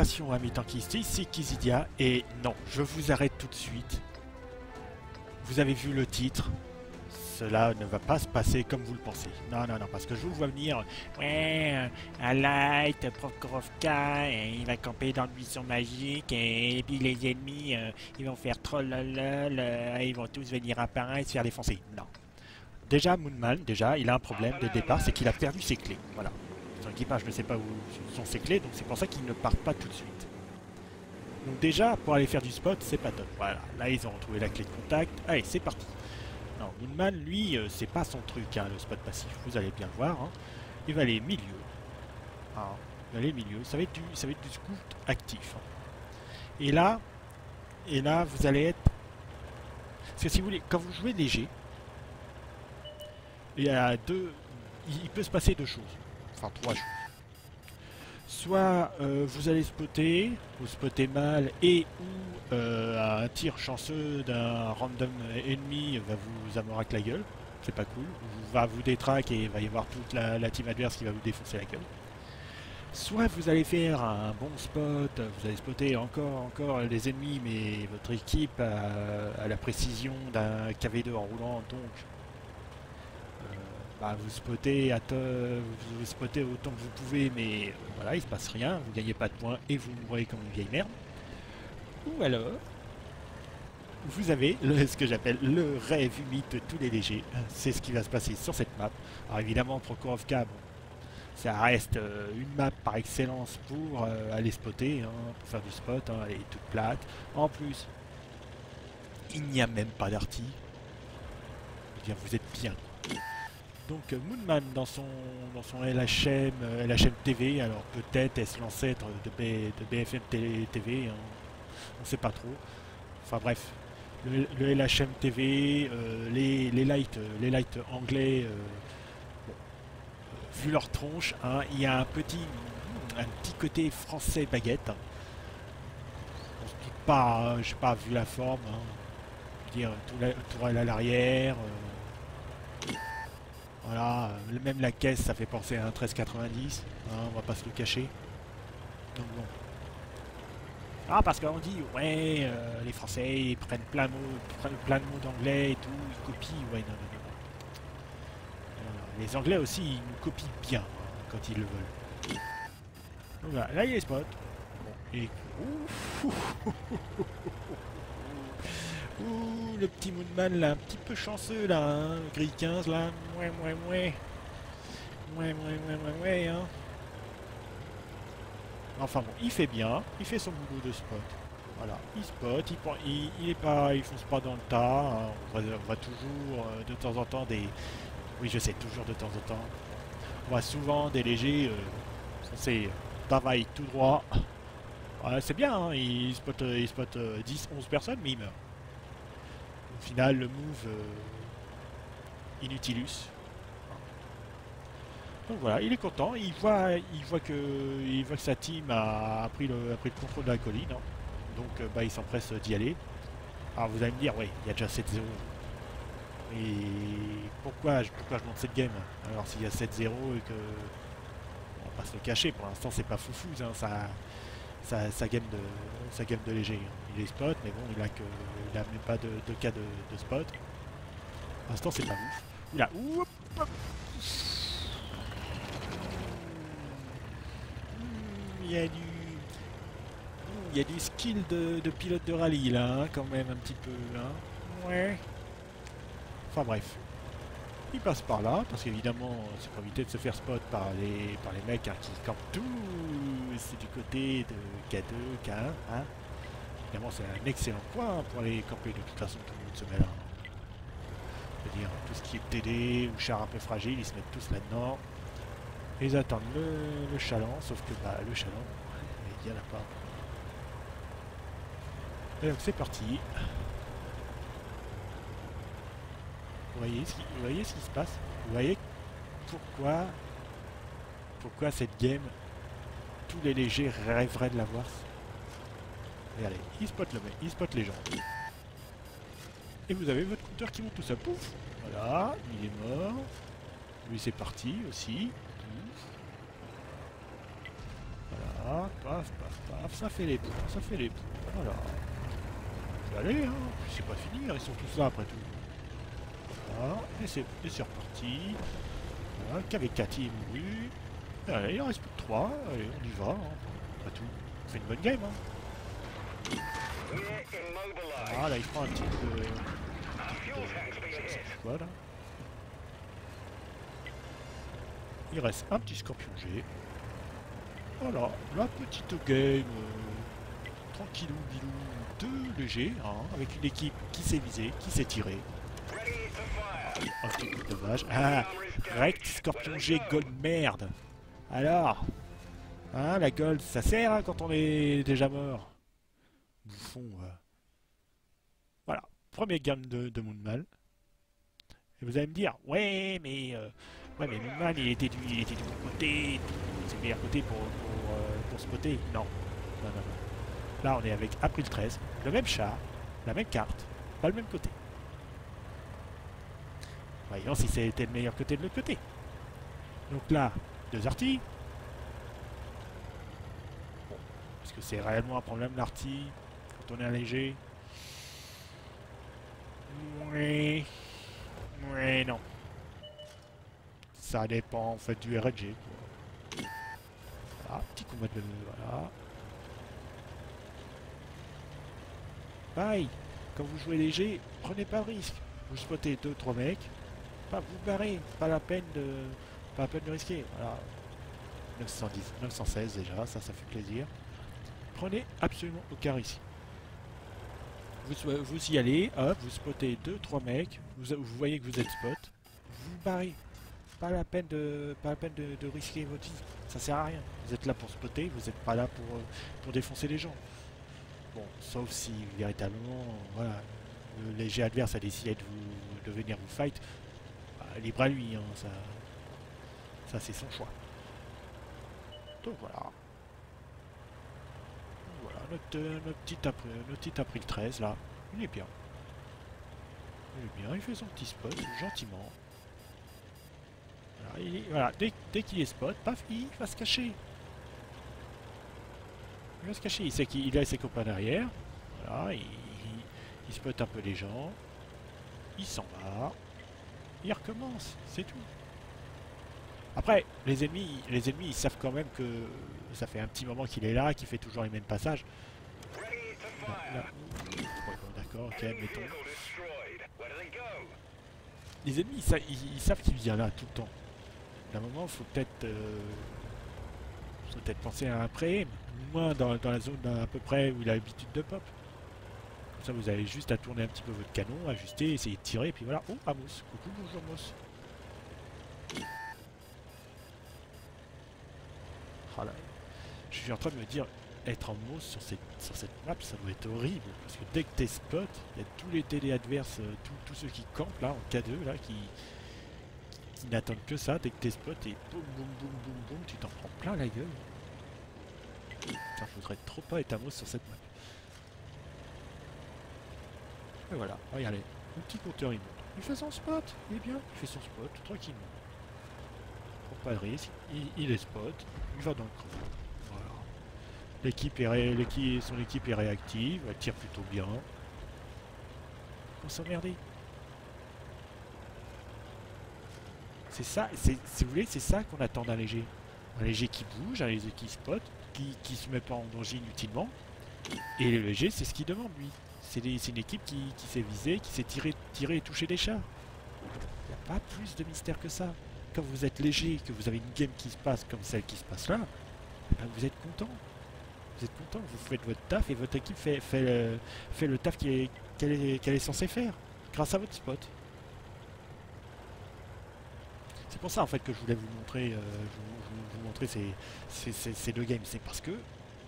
salutations amis tankistes, ici Kizidia et non, je vous arrête tout de suite. Vous avez vu le titre, cela ne va pas se passer comme vous le pensez. Non, non, non, parce que je vous vois venir, ouais, un light, Prokhorovka, et il va camper dans le buisson magique, et puis les ennemis, ils vont faire trollolol, ils vont tous venir un par un et se faire défoncer. Non. Déjà, Moonman, déjà, il a un problème dès le départ, c'est qu'il a perdu ses clés. Voilà. Son équipage ne sait pas où sont ses clés, donc c'est pour ça qu'il ne part pas tout de suite. Donc déjà, pour aller faire du spot, c'est pas top. Voilà, là ils ont retrouvé la clé de contact. Allez, c'est parti. Non, Moonman, lui, c'est pas son truc, hein, le spot passif. Vous allez bien voir. Hein. Il va aller milieu. Ah, il va aller milieu. Ça va être du scout actif. Hein. Et là, vous allez être... Parce que si vous voulez, quand vous jouez léger, il y a deux... Il peut se passer deux choses. Enfin, trois choses. Soit vous allez spotter, vous spottez mal, et ou un tir chanceux d'un random ennemi va vous amorcer la gueule, c'est pas cool, va vous détraquer et il va y avoir toute la team adverse qui va vous défoncer la gueule. Soit vous allez faire un bon spot, vous allez spotter encore les ennemis, mais votre équipe a la précision d'un KV2 en roulant, donc vous spottez autant que vous pouvez, mais voilà, il se passe rien, vous gagnez pas de points et vous mourrez comme une vieille merde. Ou alors, vous avez ce que j'appelle le rêve humide de tous les légers. C'est ce qui va se passer sur cette map. Alors évidemment, Prokhorovka, bon, ça reste une map par excellence pour aller spotter, hein, pour faire du spot, hein, elle est toute plate. En plus, il n'y a même pas d'arty. Je veux dire, vous êtes bien. Donc Moonman dans son LHM TV, alors peut-être est-ce l'ancêtre de BFM TV, hein, on ne sait pas trop. Enfin bref, le LHM TV, les lights anglais, bon, vu leur tronche, hein, il y a un petit côté français baguette. On se doute pas, hein, j'ai pas vu la forme. Hein. Je veux dire, tourelle à l'arrière. Voilà, même la caisse, ça fait penser à un 1390, hein, on va pas se le cacher. Donc bon. Ah, parce qu'on dit, ouais, les Français ils prennent plein de mots d'anglais et tout, ils copient, ouais, non, non, non. Les Anglais aussi, ils nous copient bien, hein, quand ils le veulent. Donc voilà, là il y a les spots. Bon, et... Ouh, le petit Moonman là, un petit peu chanceux là, hein, grille 15 là, ouais, hein. Enfin bon, il fait bien, il fait son boulot de spot. Voilà, il spot, il fonce pas dans le tas, hein. On voit toujours de temps en temps des... Oui, je sais, toujours de temps en temps. On voit souvent des légers foncer travail tout droit. Ouais, c'est bien, hein, il spot 10, 11 personnes, mais il meurt. Au final, le move Inutilus. Donc voilà, il est content, il voit que sa team a pris le contrôle de la colline, hein. Donc il s'empresse d'y aller. Alors vous allez me dire, oui, il y a déjà 7-0. Et pourquoi je monte cette game? Alors s'il y a 7-0 et que... On va pas se le cacher, pour l'instant c'est pas foufou, hein, sa game de léger. Hein. Il est spot, mais bon, il a même pas de cas de spot. Pour l'instant c'est pas ouf. Oula, oup, hop. Il y a du skill de pilote de rallye là, hein, quand même un petit peu. Hein. Ouais. Enfin bref. Il passe par là, parce qu'évidemment, c'est pour éviter de se faire spot par les mecs, hein, qui campent tout. C'est du côté de K2, K1. Hein. Évidemment, c'est un excellent point pour aller camper. De toute façon, tout le monde se met là. C'est-à-dire, tout ce qui est TD ou char un peu fragile, ils se mettent tous là-dedans. Et ils attendent le chaland, sauf que le chaland, il n'y en a pas. Et donc c'est parti. Vous voyez ce qui se passe? Vous voyez pourquoi cette game, tous les légers rêveraient de l'avoir? Regardez, il spot le mec, il spot les gens. Et vous avez votre compteur qui monte tout ça. Pouf! Voilà, il est mort. Lui c'est parti aussi. Voilà. Voilà, paf, paf, paf, ça fait les points, ça fait les points. Voilà. Je vais aller, hein, c'est pas fini, ils sont tous là après tout. Voilà, et c'est reparti. Voilà, qu'avec Cathy est mouru. Allez, il en reste plus que 3, allez, on y va, hein. Après tout, on fait une bonne game, hein. Ah, là, il prend un petit peu de... Quoi, là? Il reste un petit scorpion G. Voilà, la petite game tranquillou bilou de léger, hein, avec une équipe qui s'est visée, qui s'est tirée. Un petit coup de dommage. Ah, Rect, Scorpion G, Gold, merde. Alors, hein, la Gold, ça sert hein, quand on est déjà mort. Bouffon. Voilà, premier game de Moonmal. Et vous allez me dire, ouais, mais Moonmal, il était du bon côté, c'est le meilleur côté pour spotter. Non, non, non, non. Là, on est avec April 13, le même char, la même carte, pas le même côté. Voyons si c'était le meilleur côté de l'autre côté. Donc là, 2 artis. Bon, est-ce que c'est réellement un problème l'arti quand on est un léger? Oui. Oui, non. Ça dépend en fait du RNG. Voilà, petit combat de... Voilà. Pareil, quand vous jouez léger, prenez pas de risque. Vous spottez 2-3 mecs, pas vous barrez, pas la peine de risquer. Voilà. 910, 916 déjà, ça fait plaisir. Prenez absolument aucun risque. Vous y allez, hop, vous spottez 2-3 mecs, vous voyez que vous êtes spot, vous barrez. Pas la peine de risquer votre vie, ça sert à rien. Vous êtes là pour spotter, vous n'êtes pas là pour défoncer les gens. Bon, sauf si véritablement, voilà, le léger adverse a décidé de venir vous fight, bah, libre à lui, hein, ça c'est son choix. Donc voilà. Voilà, notre petit April 13 là, il est bien. Il est bien, il fait son petit spot gentiment. Voilà, dès qu'il est spot, paf, il va se cacher. Il va se cacher, il sait qu'il a ses copains derrière. Voilà, il spot un peu les gens. Il s'en va. Il recommence, c'est tout. Après, les ennemis, ils savent quand même que ça fait un petit moment qu'il est là, qu'il fait toujours les mêmes passages. Là. Ouais, bon, d'accord, ok, mettons. Les ennemis, ils savent qu'il vient là tout le temps. D'un moment, il faut peut-être penser à un pré-aim, moins dans la zone à peu près où il a l'habitude de pop. Comme ça, vous avez juste à tourner un petit peu votre canon, ajuster, essayer de tirer, et puis voilà. Oh, Amos. Coucou, bonjour, Moss. Oh là, je suis en train de me dire, être en Moss sur cette map, ça doit être horrible. Parce que dès que t'es spot, il y a tous les télé adverses, tous ceux qui campent là, en K2, là, qui n'attendent que ça. Dès que t'es spot, et boum, boum, boum, boum, boum, tu t'en prends plein la gueule. Ça faudrait trop pas être à Moss sur cette map. Et voilà, regardez, le petit compteur il monte. Il fait son spot, il est bien, il fait son spot tranquillement. Pas de risque, il est spot, il va dans le creux. Voilà. Son équipe est réactive, elle tire plutôt bien. On s'emmerder. C'est ça, si vous voulez, c'est ça qu'on attend d'un léger. Un léger qui bouge, un léger qui spot, qui se met pas en danger inutilement. Et le léger, c'est ce qu'il demande lui. C'est une équipe qui s'est visée, qui s'est tiré et touché des chats. Il n'y a pas plus de mystère que ça. Quand vous êtes léger, que vous avez une game qui se passe comme celle qui se passe là, ben vous êtes content. Vous êtes content, vous faites votre taf et votre équipe fait le taf qu'elle est censée faire, grâce à votre spot. C'est pour ça en fait que je voulais vous montrer, vous montrer ces deux games. C'est parce que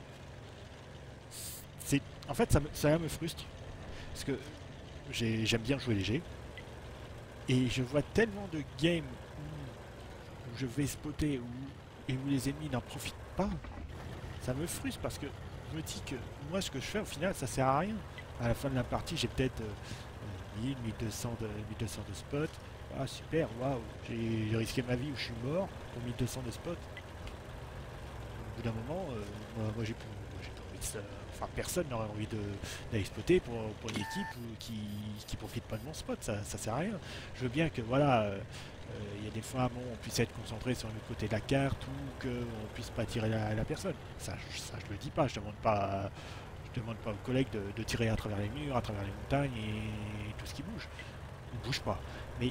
en fait ça me frustre. Parce que j'aime bien jouer léger. Et je vois tellement de games où je vais spotter et où les ennemis n'en profitent pas. Ça me frustre parce que je me dis que moi ce que je fais au final ça sert à rien. À la fin de la partie j'ai peut-être 1200 de spots. Ah super, waouh, j'ai risqué ma vie ou je suis mort pour 1200 de spots. bout d'un moment, moi j'ai pas envie de ça. Enfin, personne n'aurait envie d'aller spotter pour une équipe qui profite pas de mon spot, ça sert à rien. Je veux bien que voilà, il y a des fois bon, on puisse être concentré sur le côté de la carte ou qu'on puisse pas tirer la personne. Ça je le dis pas, je demande pas aux collègues de tirer à travers les murs, à travers les montagnes et tout ce qui bouge. On bouge pas. Mais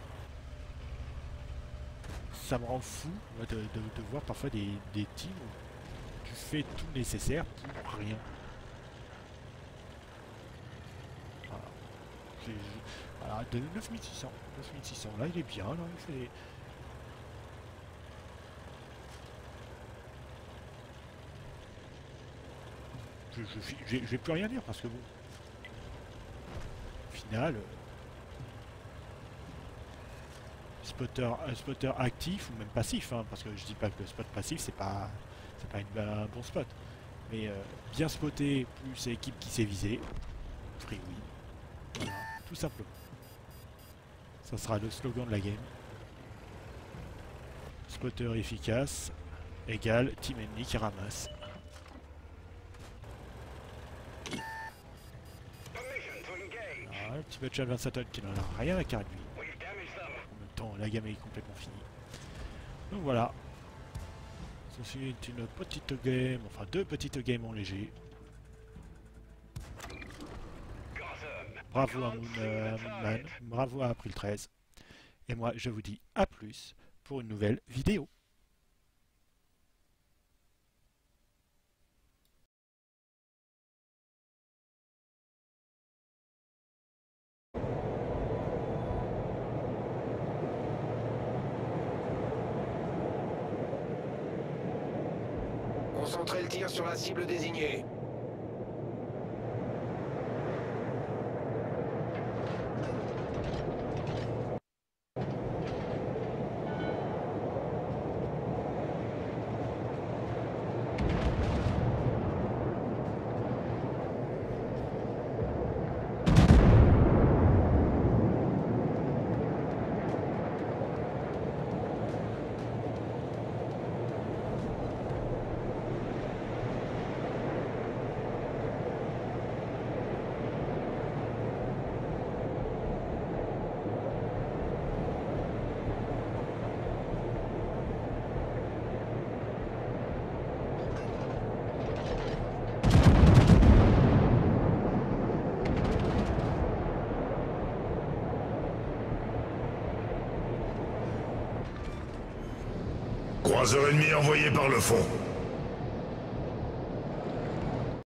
ça me rend fou de voir parfois des teams où tu fais tout le nécessaire pour rien. Voilà. Voilà, de 9600. 9600, là il est bien, là il fait... Je vais plus rien dire parce que bon, au final, un spotter actif ou même passif, hein, parce que je dis pas que le spot passif c'est pas un bon spot, mais bien spotter plus équipe qui s'est visée, free win, voilà, tout simplement. Ça sera le slogan de la game. Spotter efficace égale team ennemi qui ramasse. Voilà, le petit Butch 27 tonnes qui n'en a rien à carrer de lui. En même temps, la gamme est complètement finie. Donc voilà. Ceci est une petite game, enfin deux petites games en léger. Bravo à Moonman, bravo à April 13. Et moi, je vous dis à plus pour une nouvelle vidéo. Concentrez le tir sur la cible désignée. Croiseur ennemi envoyé par le fond.